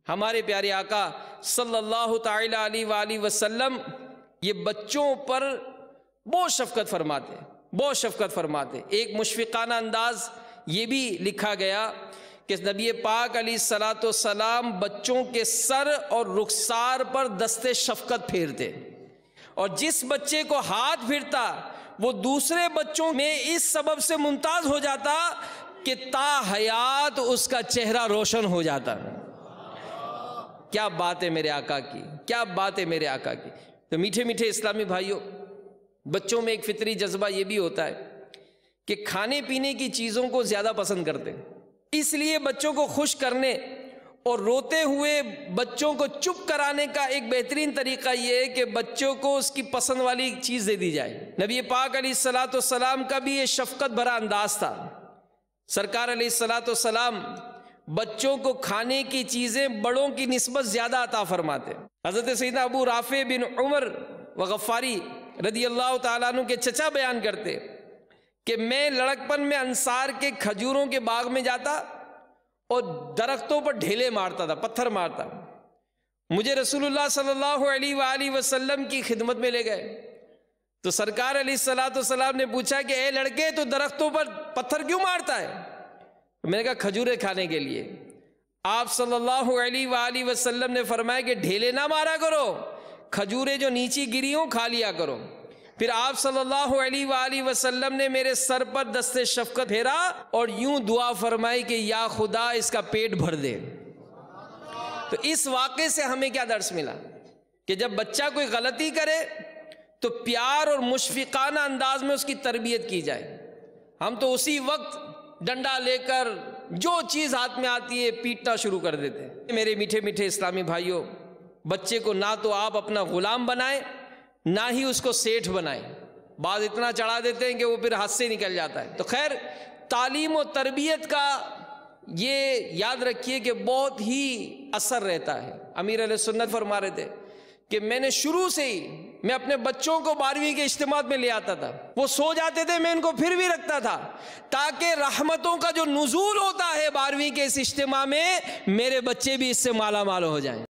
ہمارے پیارے آقا صلی اللہ تعالی علیہ وآلہ وسلم یہ بچوں پر بہت شفقت فرماتے، بہت شفقت فرماتے۔ ایک مشفقانہ انداز یہ بھی لکھا گیا کہ نبی پاک علیہ الصلوۃ والسلام بچوں کے سر اور رخسار پر دست شفقت پھیرتے، اور جس بچے کو ہاتھ پھرتا وہ دوسرے بچوں میں اس سبب سے ممتاز ہو جاتا کہ تا حیات اس کا چہرہ روشن ہو جاتا۔ کیا بات ہے میرے آقا کی، کیا بات ہے میرے آقا کی۔ تو میٹھے میٹھے اسلامی بھائیوں، بچوں میں ایک فطری جذبہ یہ بھی ہوتا ہے کہ کھانے پینے کی چیزوں کو زیادہ پسند کرتے ہیں، اس لیے بچوں کو خوش کرنے اور روتے ہوئے بچوں کو چپ کرانے کا ایک بہترین طریقہ یہ ہے کہ بچوں کو اس کی پسند والی چیز دے دی جائے۔ نبی پاک علیہ الصلوۃ والسلام کا بھی یہ شفقت بھرا انداز تھا۔ سرکار علیہ الصلوۃ والسلام بچوں کو کھانے کی چیزیں بڑوں کی نسبت زیادہ عطا فرماتے۔ حضرت سیدنا ابو رافع بن عمر وغفاری رضی اللہ تعالیٰ عنہ کے چچا بیان کرتے کہ میں لڑکپن میں انصار کے کھجوروں کے باغ میں جاتا اور درختوں پر ڈھیلے مارتا تھا، پتھر مارتا۔ مجھے رسول اللہ صلی اللہ علیہ وآلہ وسلم کی خدمت میں لے گئے تو سرکار علیہ الصلوۃ والسلام نے پوچھا کہ اے لڑکے تو درختوں پر پتھر کیوں مارتا ہے؟ میں نے کہا کھجوریں کھانے کے لیے۔ آپ صلی اللہ علیہ وآلہ وسلم نے فرمایا کہ ڈھیلے نہ مارا کرو، کھجوریں جو نیچی گری ہوں کھا لیا کرو۔ پھر آپ صلی اللہ علیہ وآلہ وسلم نے میرے سر پر دست شفقت پھیرا اور یوں دعا فرمائی کہ یا خدا اس کا پیٹ بھر دے۔ تو اس واقعے سے ہمیں کیا درس ملا کہ جب بچہ کوئی غلطی کرے تو پیار اور مشفقانہ انداز میں اس کی تربیت کی جائے۔ ہم تو اسی وقت ڈنڈا لے کر جو چیز ہاتھ میں آتی ہے پیٹنا شروع کر دیتے ہیں۔ میرے میٹھے میٹھے اسلامی بھائیوں، بچے کو نہ تو آپ اپنا غلام بنائیں نہ ہی اس کو سیٹھ بنائیں۔ بعض اتنا چڑھا دیتے ہیں کہ وہ پھر ہاتھ سے نکل جاتا ہے۔ تو خیر، تعلیم و تربیت کا یہ یاد رکھیے کہ بہت ہی اثر رہتا ہے۔ امیر علیہ سنت فرما رہے تھے کہ میں نے شروع سے ہی میں اپنے بچوں کو 12ویں کے اجتماعات میں لے آتا تھا، وہ سو جاتے تھے میں ان کو پھر بھی رکھتا تھا تاکہ رحمتوں کا جو نزول ہوتا ہے 12ویں کے اس اجتماع میں میرے بچے بھی اس سے مالا مال ہو جائیں۔